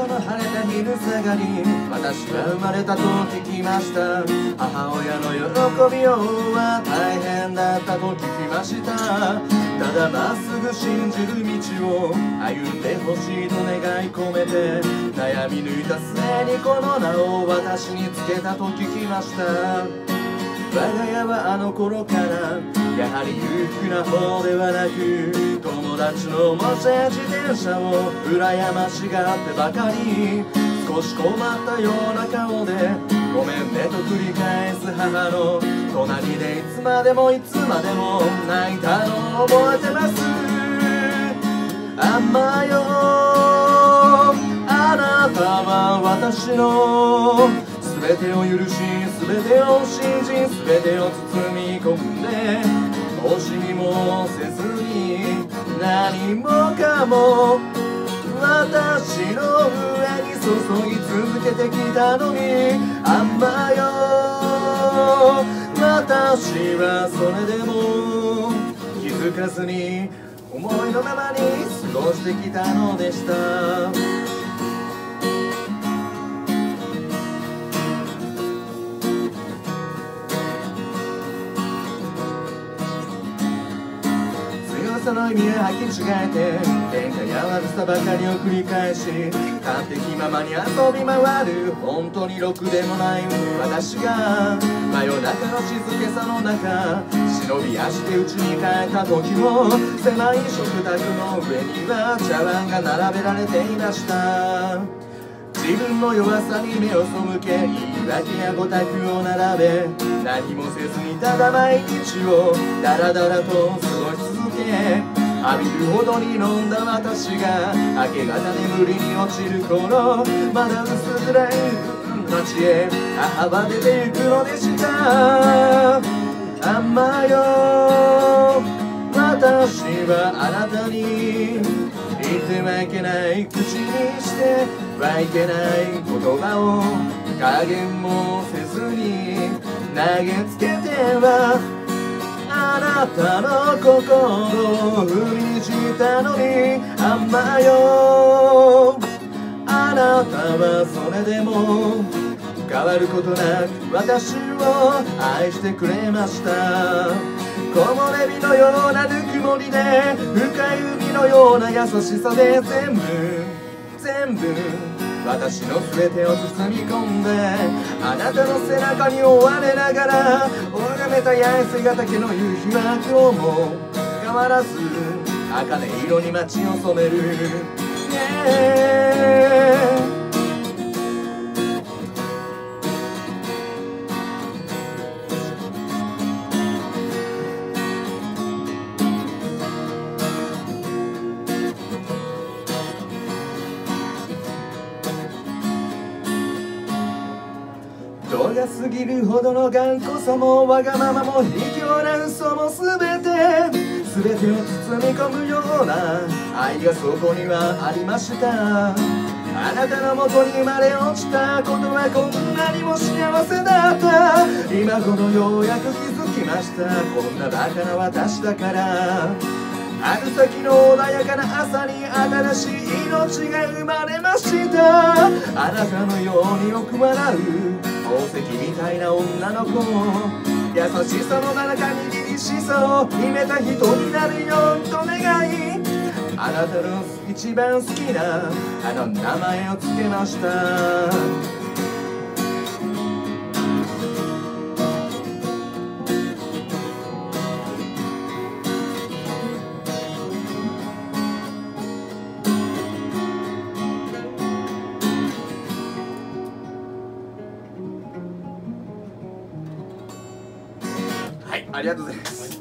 の晴れた昼下がり、私は生まれたと聞きました。母親の喜びようは大変だったと聞きました。ただまっすぐ信じる道を歩んでほしいと願い込めて、悩み抜いた末にこの名を私につけたと聞きました。我が家はあの頃からやはり裕福な方ではなく、友達の持ち自転車を羨ましがってばかり、少し困ったような顔でごめんねと繰り返す母の隣で、いつまでもいつまでも泣いたのを覚えてます。あんまよあなたは私の全てを許し、全てを信じ、全てを包み込んで、惜しみもせずに何もかも私の上に注ぎ続けてきたのに、あんまよ私はそれでも気づかずに思いのままに過ごしてきたのでした。その意味を履き違えて喧嘩や悪さばかりを繰り返し、勝手気ままに遊び回る本当にろくでもない私が、真夜中の静けさの中忍び足で家に帰った時も、狭い食卓の上には茶碗が並べられていました。自分の弱さに目を背け、言い訳やごたくを並べ、何もせずにただ毎日をダラダラと過ごし続け、浴びるほどに飲んだ私が明け方眠りに落ちる頃、まだ薄暗い街へ母は出て行くのでした。あんまよ私はあなたに言ってはいけない、口にしてはいけない言葉を加減もせずに投げつけては、あなたの心を踏みにじったのに、あんまよあなたはそれでも変わることなく私を愛してくれました。木漏れ日のようなぬくもりで、深い海のような優しさで、全部私の全てを包み込んで、あなたの背中に追われながら拝めた八重瀬ヶ岳の夕日は今日も変わらず茜色に街を染める、度が過ぎるほどの頑固さもわがままも卑怯な嘘も全てを包み込むような愛がそこにはありました。あなたのもとに生まれ落ちたことはこんなにも幸せだった。今頃ようやく気づきました。こんなバカな私だから。春先の穏やかな朝に新しい命が生まれました。あなたのようによく笑う宝石みたいな女の子、優しさの中に凛々しさを秘めた人になるようと願い、あなたの一番好きなあの名前を付けました。はい、ありがとうございます。